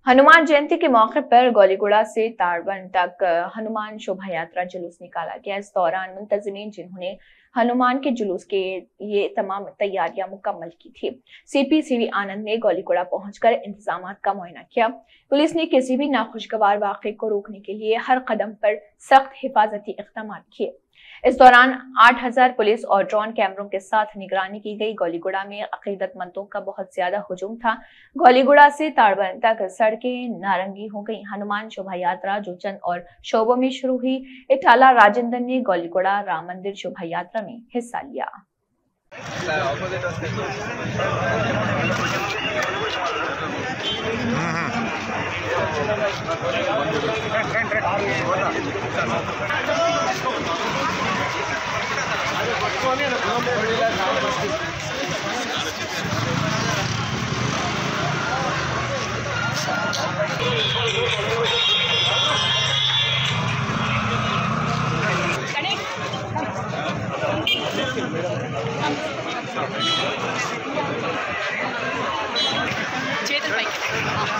हनुमान जयंती के मौके पर गौलीगुड़ा से ताड़वन तक हनुमान शोभा यात्रा जुलूस निकाला गया। इस दौरान मुंतजिमीन जिन्होंने हनुमान के जुलूस के ये तमाम तैयारियां मुकम्मल की थी। सीपी सीवी आनंद ने गौलीगुड़ा पहुंचकर इंतजामात का मुआयना किया। पुलिस ने किसी भी नाखुशगवार वाक़े को रोकने के लिए हर कदम पर सख्त हिफाजती इक़दाम किए। इस दौरान 8000 पुलिस और ड्रोन कैमरों के साथ निगरानी की गई। गौलीगुड़ा में अकीदतमंदों का बहुत ज्यादा हुजूम था। गौलीगुड़ा से ताड़वन तक सड़कें नारंगी हो गई। हनुमान शोभा यात्रा जो चंद और शोबों में शुरू हुई। इटाला राजेंद्र ने गौलीगुड़ा राम मंदिर शोभा यात्रा में हिस्सा लिया। చేతులు పైకి